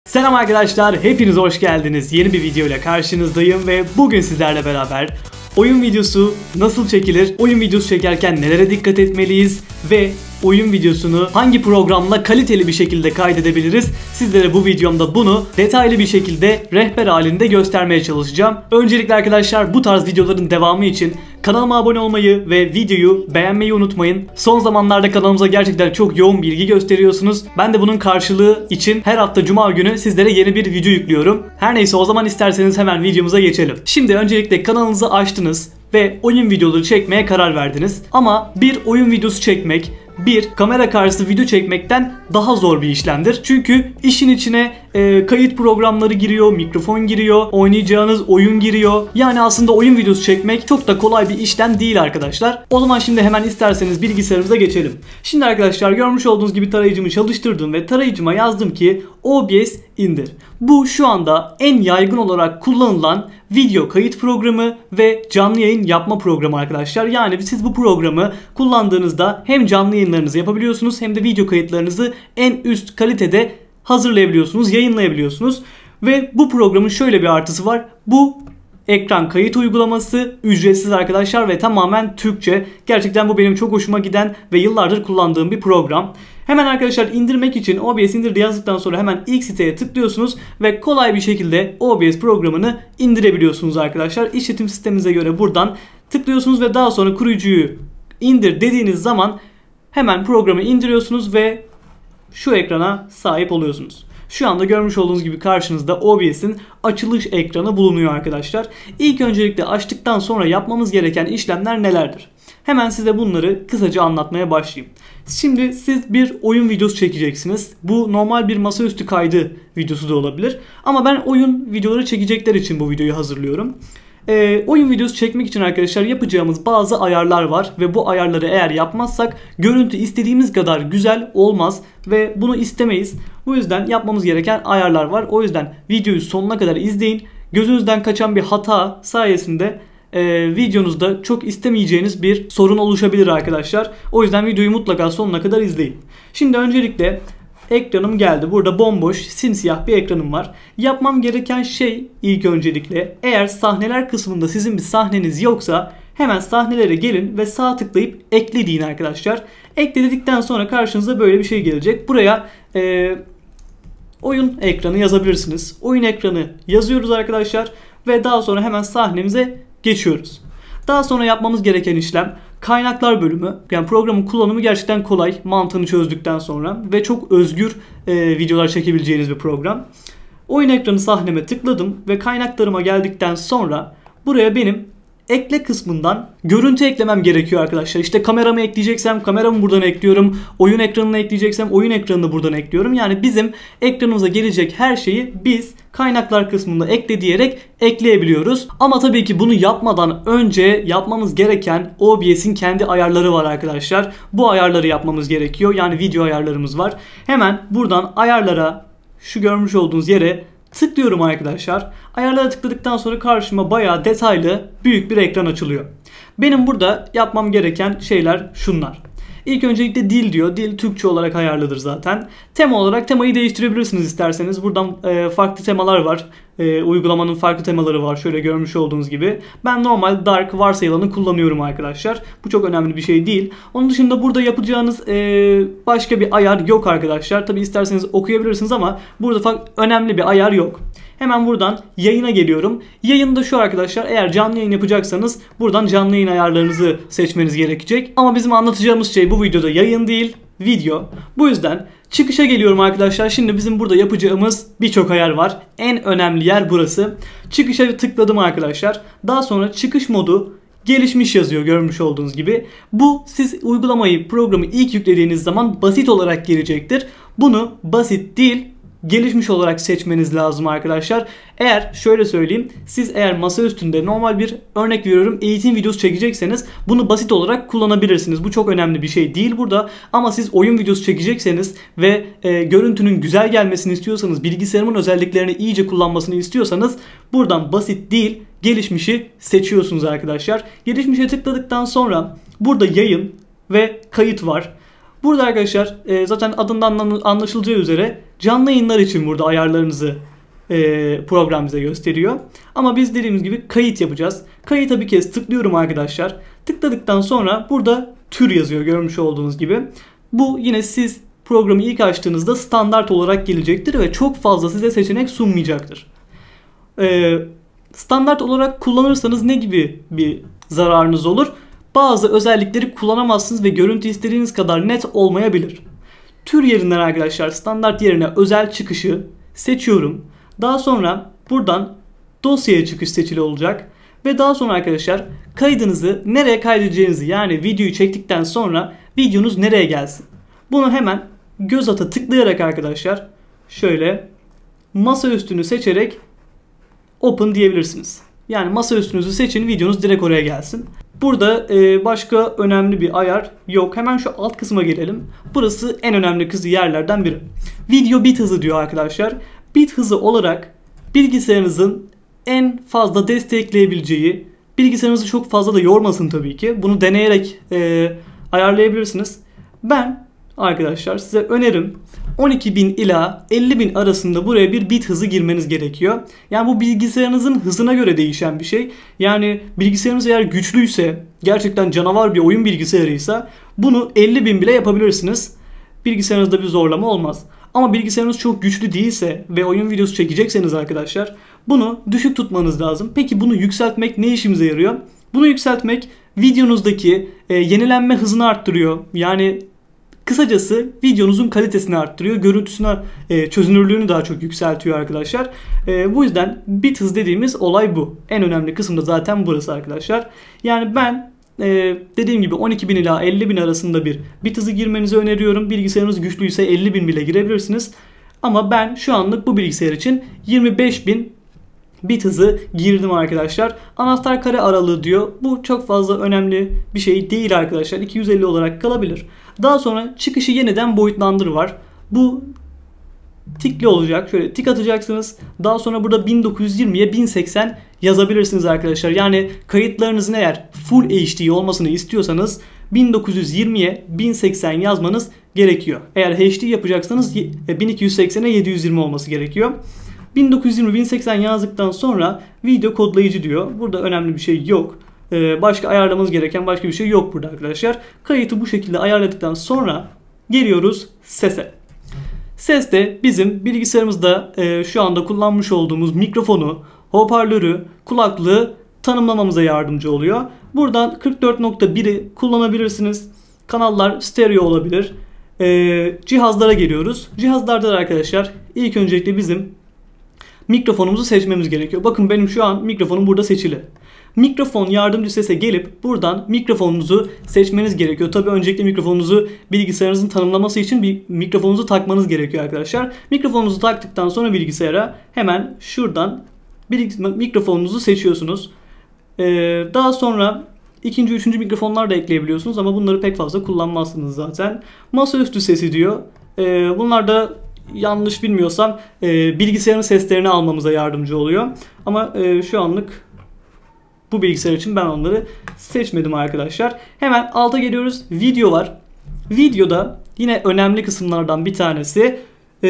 Selam arkadaşlar, hepiniz hoş geldiniz. Yeni bir video ile karşınızdayım ve bugün sizlerle beraber oyun videosu nasıl çekilir, oyun videosu çekerken nelere dikkat etmeliyiz ve oyun videosunu hangi programla kaliteli bir şekilde kaydedebiliriz? Sizlere bu videomda bunu detaylı bir şekilde rehber halinde göstermeye çalışacağım. Öncelikle arkadaşlar bu tarz videoların devamı için kanalıma abone olmayı ve videoyu beğenmeyi unutmayın. Son zamanlarda kanalımıza gerçekten çok yoğun bilgi gösteriyorsunuz. Ben de bunun karşılığı için her hafta cuma günü sizlere yeni bir video yüklüyorum. Her neyse, o zaman isterseniz hemen videomuza geçelim. Şimdi öncelikle kanalınızı açtınız ve oyun videoları çekmeye karar verdiniz. Ama bir oyun videosu çekmek, bir kamera karşısında video çekmekten daha zor bir işlemdir. Çünkü işin içine kayıt programları giriyor, mikrofon giriyor, oynayacağınız oyun giriyor. Yani aslında oyun videosu çekmek çok da kolay bir işlem değil arkadaşlar. O zaman şimdi hemen isterseniz bilgisayarımıza geçelim. Şimdi arkadaşlar görmüş olduğunuz gibi tarayıcımı çalıştırdım ve tarayıcıma yazdım ki OBS indir. Bu şu anda en yaygın olarak kullanılan video kayıt programı ve canlı yayın yapma programı arkadaşlar. Yani siz bu programı kullandığınızda hem canlı yayınlarınızı yapabiliyorsunuz hem de video kayıtlarınızı en üst kalitede hazırlayabiliyorsunuz, yayınlayabiliyorsunuz. Ve bu programın şöyle bir artısı var. Bu ekran kayıt uygulaması ücretsiz arkadaşlar ve tamamen Türkçe. Gerçekten bu benim çok hoşuma giden ve yıllardır kullandığım bir program. Hemen arkadaşlar indirmek için OBS indir yazdıktan sonra hemen ilk siteye tıklıyorsunuz ve kolay bir şekilde OBS programını indirebiliyorsunuz arkadaşlar. İşletim sisteminize göre buradan tıklıyorsunuz ve daha sonra kurucuyu indir dediğiniz zaman hemen programı indiriyorsunuz ve şu ekrana sahip oluyorsunuz. Şu anda görmüş olduğunuz gibi karşınızda OBS'in açılış ekranı bulunuyor arkadaşlar. İlk öncelikle açtıktan sonra yapmamız gereken işlemler nelerdir? Hemen size bunları kısaca anlatmaya başlayayım. Şimdi siz bir oyun videosu çekeceksiniz. Bu normal bir masaüstü kaydı videosu da olabilir. Ama ben oyun videoları çekecekler için bu videoyu hazırlıyorum. Oyun videosu çekmek için arkadaşlar yapacağımız bazı ayarlar var ve bu ayarları eğer yapmazsak görüntü istediğimiz kadar güzel olmaz ve bunu istemeyiz. Bu yüzden yapmamız gereken ayarlar var. O yüzden videoyu sonuna kadar izleyin. Gözünüzden kaçan bir hata sayesinde videonuzda çok istemeyeceğiniz bir sorun oluşabilir arkadaşlar. O yüzden videoyu mutlaka sonuna kadar izleyin. Şimdi öncelikle ekranım geldi. Burada bomboş, simsiyah bir ekranım var. Yapmam gereken şey ilk öncelikle, eğer sahneler kısmında sizin bir sahneniz yoksa hemen sahnelere gelin ve sağ tıklayıp ekle deyin arkadaşlar. Ekle dedikten sonra karşınıza böyle bir şey gelecek. Buraya oyun ekranı yazabilirsiniz. Oyun ekranı yazıyoruz arkadaşlar ve daha sonra hemen sahnemize geçiyoruz. Daha sonra yapmamız gereken işlem kaynaklar bölümü. Yani programın kullanımı gerçekten kolay mantığını çözdükten sonra ve çok özgür videolar çekebileceğiniz bir program. Oyun ekranı sahneme tıkladım ve kaynaklarıma geldikten sonra buraya benim ekle kısmından görüntü eklemem gerekiyor arkadaşlar. İşte kameramı ekleyeceksem kameramı buradan ekliyorum. Oyun ekranını ekleyeceksem oyun ekranını buradan ekliyorum. Yani bizim ekranımıza gelecek her şeyi biz kaynaklar kısmında ekle diyerek ekleyebiliyoruz. Ama tabii ki bunu yapmadan önce yapmamız gereken OBS'in kendi ayarları var arkadaşlar. Bu ayarları yapmamız gerekiyor. Yani video ayarlarımız var. Hemen buradan ayarlara, şu görmüş olduğunuz yere tıklıyorum arkadaşlar. Ayarlara tıkladıktan sonra karşıma bayağı detaylı büyük bir ekran açılıyor. Benim burada yapmam gereken şeyler şunlar. İlk öncelikle dil diyor. Dil Türkçe olarak ayarlıdır zaten. Tema olarak temayı değiştirebilirsiniz isterseniz. Buradan farklı temalar var. Uygulamanın farklı temaları var. Şöyle görmüş olduğunuz gibi. Ben normal dark varsayılanı kullanıyorum arkadaşlar. Bu çok önemli bir şey değil. Onun dışında burada yapacağınız başka bir ayar yok arkadaşlar. Tabi isterseniz okuyabilirsiniz ama burada önemli bir ayar yok. Hemen buradan yayına geliyorum. Yayında şu arkadaşlar, eğer canlı yayın yapacaksanız buradan canlı yayın ayarlarınızı seçmeniz gerekecek. Ama bizim anlatacağımız şey bu videoda yayın değil, video. Bu yüzden çıkışa geliyorum arkadaşlar. Şimdi bizim burada yapacağımız birçok ayar var. En önemli yer burası. Çıkışa tıkladım arkadaşlar. Daha sonra çıkış modu gelişmiş yazıyor görmüş olduğunuz gibi. Bu siz uygulamayı, programı ilk yüklediğiniz zaman basit olarak gelecektir. Bunu basit değil, gelişmiş olarak seçmeniz lazım arkadaşlar. Eğer şöyle söyleyeyim, siz eğer masa üstünde normal bir, örnek veriyorum, eğitim videosu çekecekseniz bunu basit olarak kullanabilirsiniz. Bu çok önemli bir şey değil burada. Ama siz oyun videosu çekecekseniz ve görüntünün güzel gelmesini istiyorsanız, bilgisayarımın özelliklerini iyice kullanmasını istiyorsanız buradan basit değil, gelişmişi seçiyorsunuz arkadaşlar. Gelişmişe tıkladıktan sonra burada yayın ve kayıt var. Burada arkadaşlar zaten adından anlaşılacağı üzere canlı yayınlar için burada ayarlarınızı program bize gösteriyor. Ama biz dediğimiz gibi kayıt yapacağız. Kayıta bir kez tıklıyorum arkadaşlar. Tıkladıktan sonra burada tür yazıyor görmüş olduğunuz gibi. Bu yine siz programı ilk açtığınızda standart olarak gelecektir ve çok fazla size seçenek sunmayacaktır. Standart olarak kullanırsanız ne gibi bir zararınız olur? Bazı özellikleri kullanamazsınız ve görüntü istediğiniz kadar net olmayabilir. Tür yerinden arkadaşlar standart yerine özel çıkışı seçiyorum. Daha sonra buradan dosyaya çıkış seçili olacak. Ve daha sonra arkadaşlar kaydınızı nereye kaydedeceğinizi, yani videoyu çektikten sonra videonuz nereye gelsin. Bunu hemen göz ata tıklayarak arkadaşlar şöyle masa üstünü seçerek open diyebilirsiniz. Yani masa üstünüzü seçin, videonuz direkt oraya gelsin. Burada başka önemli bir ayar yok. Hemen şu alt kısma gelelim. Burası en önemli yerlerden biri. Video bit hızı diyor arkadaşlar. Bit hızı olarak bilgisayarınızın en fazla destekleyebileceği, bilgisayarınızı çok fazla da yormasın tabii ki. Bunu deneyerek ayarlayabilirsiniz. Ben arkadaşlar size önerim 12.000 ila 50.000 arasında buraya bir bit hızı girmeniz gerekiyor. Yani bu bilgisayarınızın hızına göre değişen bir şey. Yani bilgisayarınız eğer güçlüyse, gerçekten canavar bir oyun bilgisayarıysa bunu 50.000 bile yapabilirsiniz. Bilgisayarınızda bir zorlama olmaz. Ama bilgisayarınız çok güçlü değilse ve oyun videosu çekecekseniz arkadaşlar bunu düşük tutmanız lazım. Peki bunu yükseltmek ne işimize yarıyor? Bunu yükseltmek videonuzdaki yenilenme hızını arttırıyor. Yani kısacası videonuzun kalitesini arttırıyor. Görüntüsüne çözünürlüğünü daha çok yükseltiyor arkadaşlar. Bu yüzden bit hız dediğimiz olay bu. En önemli kısım da zaten burası arkadaşlar. Yani ben dediğim gibi 12.000 ila 50.000 arasında bir bit hızı girmenizi öneriyorum. Bilgisayarınız güçlüyse 50.000 bile girebilirsiniz. Ama ben şu anlık bu bilgisayar için 25.000 bit hızı girdim arkadaşlar. Anahtar kare aralığı diyor. Bu çok fazla önemli bir şey değil arkadaşlar. 250 olarak kalabilir. Daha sonra çıkışı yeniden boyutlandır var. Bu tikli olacak. Şöyle tik atacaksınız. Daha sonra burada 1920'ye 1080 yazabilirsiniz arkadaşlar. Yani kayıtlarınızın eğer Full HD olmasını istiyorsanız 1920'ye 1080 yazmanız gerekiyor. Eğer HD yapacaksanız 1280'e 720 olması gerekiyor. 1920-1080 yazdıktan sonra video kodlayıcı diyor. Burada önemli bir şey yok. Başka ayarlamamız gereken başka bir şey yok burada arkadaşlar. Kayıtı bu şekilde ayarladıktan sonra geliyoruz sese. Ses de bizim bilgisayarımızda şu anda kullanmış olduğumuz mikrofonu, hoparlörü, kulaklığı tanımlamamıza yardımcı oluyor. Buradan 44.1'i kullanabilirsiniz. Kanallar stereo olabilir. Cihazlara geliyoruz. Cihazlarda da arkadaşlar ilk öncelikle bizim mikrofonumuzu seçmemiz gerekiyor. Bakın benim şu an mikrofonum burada seçili. Mikrofon yardımcı sese gelip buradan mikrofonunuzu seçmeniz gerekiyor. Tabii öncelikle mikrofonunuzu bilgisayarınızın tanımlaması için bir mikrofonunuzu takmanız gerekiyor arkadaşlar. Mikrofonunuzu taktıktan sonra bilgisayara hemen şuradan mikrofonunuzu seçiyorsunuz. Daha sonra ikinci, üçüncü mikrofonlar da ekleyebiliyorsunuz ama bunları pek fazla kullanmazsınız zaten. Masaüstü sesi diyor. Bunlar da yanlış bilmiyorsam bilgisayarın seslerini almamıza yardımcı oluyor. Ama şu anlık bu bilgisayar için ben onları seçmedim arkadaşlar. Hemen alta geliyoruz. Video var. Videoda yine önemli kısımlardan bir tanesi.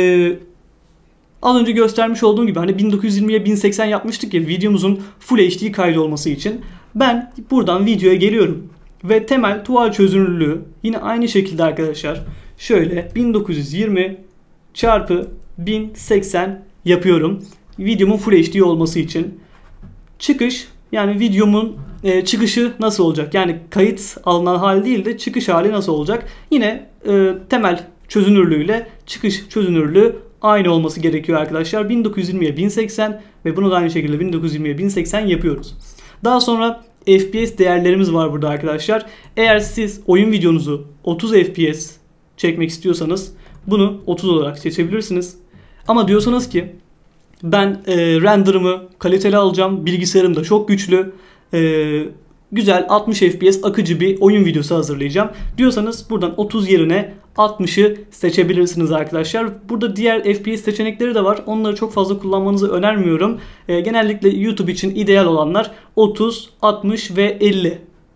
Az önce göstermiş olduğum gibi hani 1920'ye 1080 yapmıştık ya videomuzun Full HD kaydı olması için. Ben buradan videoya geliyorum. Ve temel tuval çözünürlüğü yine aynı şekilde arkadaşlar. Şöyle 1920 çarpı 1080 yapıyorum. Videomun Full HD olması için. Çıkış, yani videomun çıkışı nasıl olacak? Yani kayıt alınan hali değil de çıkış hali nasıl olacak? Yine temel çözünürlüğüyle çıkış çözünürlüğü aynı olması gerekiyor arkadaşlar. 1920'ye 1080 ve bunu da aynı şekilde 1920'ye 1080 yapıyoruz. Daha sonra FPS değerlerimiz var burada arkadaşlar. Eğer siz oyun videonuzu 30 FPS çekmek istiyorsanız bunu 30 olarak seçebilirsiniz. Ama diyorsanız ki ben render'ımı kaliteli alacağım, bilgisayarım da çok güçlü, güzel 60 FPS akıcı bir oyun videosu hazırlayacağım diyorsanız buradan 30 yerine 60'ı seçebilirsiniz arkadaşlar. Burada diğer FPS seçenekleri de var. Onları çok fazla kullanmanızı önermiyorum. Genellikle YouTube için ideal olanlar 30, 60 ve 50.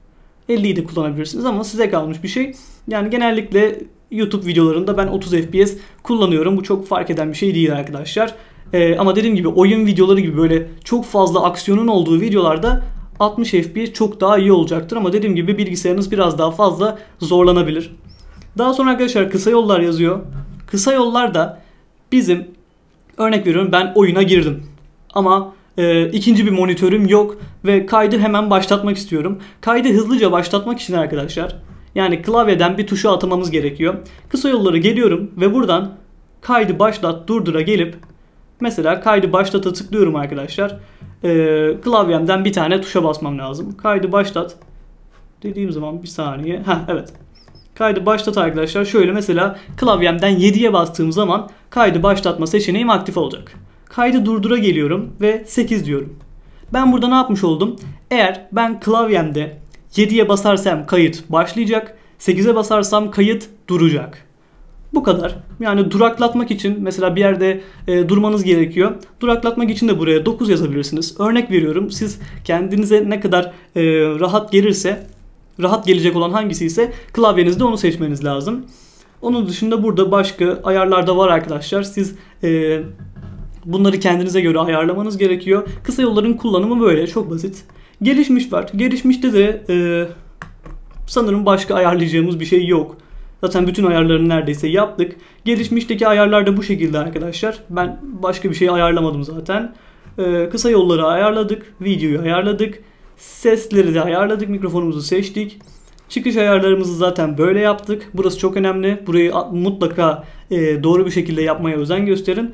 50'yi de kullanabilirsiniz ama size kalmış bir şey. Yani genellikle YouTube videolarında ben 30 FPS kullanıyorum. Bu çok fark eden bir şey değil arkadaşlar. Ama dediğim gibi oyun videoları gibi böyle çok fazla aksiyonun olduğu videolarda 60 FPS çok daha iyi olacaktır. Ama dediğim gibi bilgisayarınız biraz daha fazla zorlanabilir. Daha sonra arkadaşlar kısa yollar yazıyor. Kısa yollarda bizim, örnek veriyorum, ben oyuna girdim. Ama ikinci bir monitörüm yok ve kaydı hemen başlatmak istiyorum. Kaydı hızlıca başlatmak için arkadaşlar, yani klavyeden bir tuşa atamamız gerekiyor. Kısa yolları geliyorum ve buradan kaydı başlat durdura gelip mesela kaydı başlata tıklıyorum arkadaşlar. Klavyemden bir tane tuşa basmam lazım. Kaydı başlat dediğim zaman bir saniye. Evet. Kaydı başlat arkadaşlar. Şöyle mesela klavyemden 7'ye bastığım zaman kaydı başlatma seçeneğim aktif olacak. Kaydı durdura geliyorum ve 8 diyorum. Ben burada ne yapmış oldum? Eğer ben klavyemde 7'ye basarsam kayıt başlayacak. 8'e basarsam kayıt duracak. Bu kadar. Yani duraklatmak için mesela bir yerde durmanız gerekiyor. Duraklatmak için de buraya 9 yazabilirsiniz. Örnek veriyorum. Siz kendinize ne kadar rahat gelirse, rahat gelecek olan hangisi ise klavyenizde onu seçmeniz lazım. Onun dışında burada başka ayarlar da var arkadaşlar. Siz bunları kendinize göre ayarlamanız gerekiyor. Kısa yolların kullanımı böyle. Çok basit. Gelişmiş var. Gelişmişte de sanırım başka ayarlayacağımız bir şey yok. Zaten bütün ayarlarını neredeyse yaptık. Gelişmişteki ayarlar da bu şekilde arkadaşlar. Ben başka bir şey ayarlamadım zaten. Kısa yolları ayarladık. Videoyu ayarladık. Sesleri de ayarladık. Mikrofonumuzu seçtik. Çıkış ayarlarımızı zaten böyle yaptık. Burası çok önemli. Burayı mutlaka doğru bir şekilde yapmaya özen gösterin.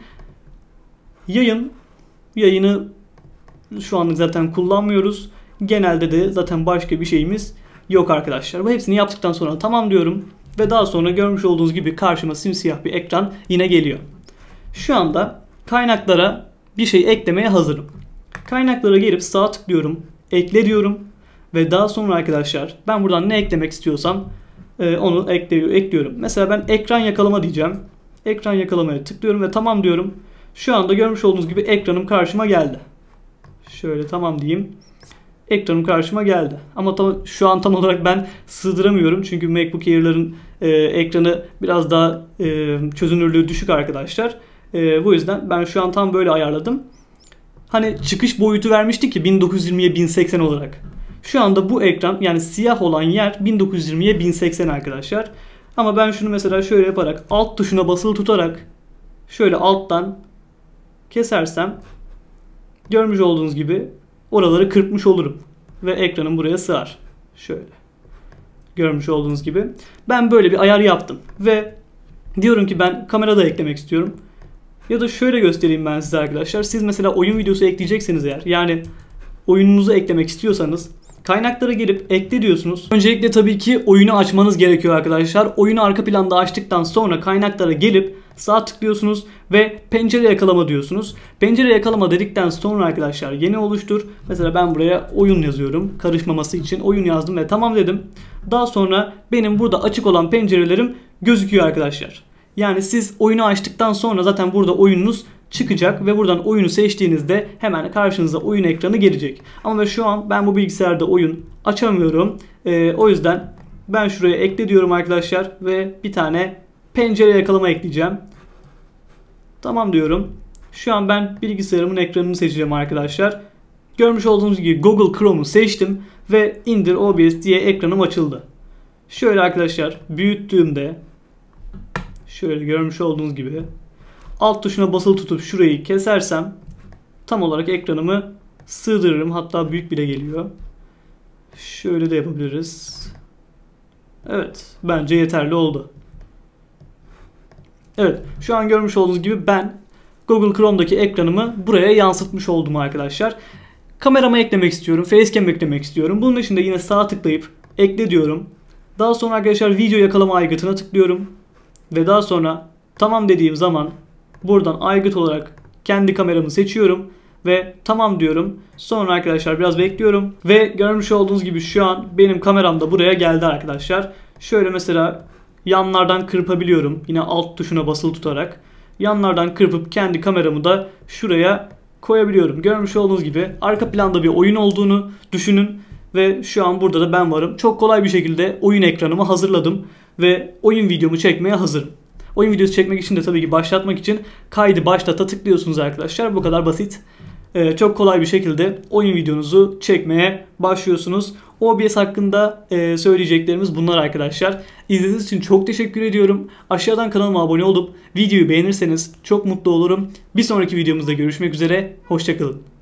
Yayını şu anlık zaten kullanmıyoruz. Genelde de zaten başka bir şeyimiz yok arkadaşlar. Bu hepsini yaptıktan sonra tamam diyorum. Ve daha sonra görmüş olduğunuz gibi karşıma simsiyah bir ekran yine geliyor. Şu anda kaynaklara bir şey eklemeye hazırım. Kaynaklara gelip sağ tıklıyorum. Ekle diyorum. Ve daha sonra arkadaşlar ben buradan ne eklemek istiyorsam onu ekliyorum. Mesela ben ekran yakalama diyeceğim. Ekran yakalamaya tıklıyorum ve tamam diyorum. Şu anda görmüş olduğunuz gibi ekranım karşıma geldi. Şöyle tamam diyeyim. Ekranım karşıma geldi. Ama şu an tam olarak ben sığdıramıyorum. Çünkü MacBook Air'ların ekranı biraz daha çözünürlüğü düşük arkadaşlar. Bu yüzden ben şu an tam böyle ayarladım. Hani çıkış boyutu vermiştik ki 1920'ye 1080 olarak. Şu anda bu ekran, yani siyah olan yer 1920'ye 1080 arkadaşlar. Ama ben şunu mesela şöyle yaparak alt tuşuna basılı tutarak şöyle alttan kesersem görmüş olduğunuz gibi oraları kırpmış olurum. Ve ekranım buraya sığar. Şöyle. Görmüş olduğunuz gibi. Ben böyle bir ayar yaptım. Ve diyorum ki ben kamera da eklemek istiyorum. Ya da şöyle göstereyim ben size arkadaşlar. Siz mesela oyun videosu ekleyecekseniz eğer, yani oyununuzu eklemek istiyorsanız kaynaklara gelip ekle diyorsunuz. Öncelikle tabii ki oyunu açmanız gerekiyor arkadaşlar. Oyunu arka planda açtıktan sonra kaynaklara gelip sağ tıklıyorsunuz ve pencere yakalama diyorsunuz. Pencere yakalama dedikten sonra arkadaşlar yeni oluştur. Mesela ben buraya oyun yazıyorum. Karışmaması için oyun yazdım ve tamam dedim. Daha sonra benim burada açık olan pencerelerim gözüküyor arkadaşlar. Yani siz oyunu açtıktan sonra zaten burada oyununuz çıkacak ve buradan oyunu seçtiğinizde hemen karşınıza oyun ekranı gelecek. Ama şu an ben bu bilgisayarda oyun açamıyorum. O yüzden ben şuraya ekle diyorum arkadaşlar ve bir tane pencere yakalama ekleyeceğim. Tamam diyorum. Şu an ben bilgisayarımın ekranını seçeceğim arkadaşlar. Görmüş olduğunuz gibi Google Chrome'u seçtim ve indir OBS diye ekranım açıldı. Şöyle arkadaşlar büyüttüğümde şöyle görmüş olduğunuz gibi alt tuşuna basılı tutup şurayı kesersem tam olarak ekranımı sığdırırım. Hatta büyük bile geliyor. Şöyle de yapabiliriz. Evet, bence yeterli oldu. Evet, şu an görmüş olduğunuz gibi ben Google Chrome'daki ekranımı buraya yansıtmış oldum arkadaşlar. Kameramı eklemek istiyorum, Facecam eklemek istiyorum. Bunun için de yine sağ tıklayıp ekle diyorum. Daha sonra arkadaşlar video yakalama aygıtına tıklıyorum. Ve daha sonra tamam dediğim zaman buradan aygıt olarak kendi kameramı seçiyorum ve tamam diyorum. Sonra arkadaşlar biraz bekliyorum ve görmüş olduğunuz gibi şu an benim kameram da buraya geldi arkadaşlar. Şöyle mesela yanlardan kırpabiliyorum. Yine alt tuşuna basılı tutarak yanlardan kırpıp kendi kameramı da şuraya koyabiliyorum. Görmüş olduğunuz gibi arka planda bir oyun olduğunu düşünün ve şu an burada da ben varım. Çok kolay bir şekilde oyun ekranımı hazırladım ve oyun videomu çekmeye hazırım. Oyun videosu çekmek için de tabii ki başlatmak için kaydı başlata tıklıyorsunuz arkadaşlar. Bu kadar basit. Çok kolay bir şekilde oyun videonuzu çekmeye başlıyorsunuz. OBS hakkında söyleyeceklerimiz bunlar arkadaşlar. İzlediğiniz için çok teşekkür ediyorum. Aşağıdan kanalıma abone olup videoyu beğenirseniz çok mutlu olurum. Bir sonraki videomuzda görüşmek üzere. Hoşça kalın.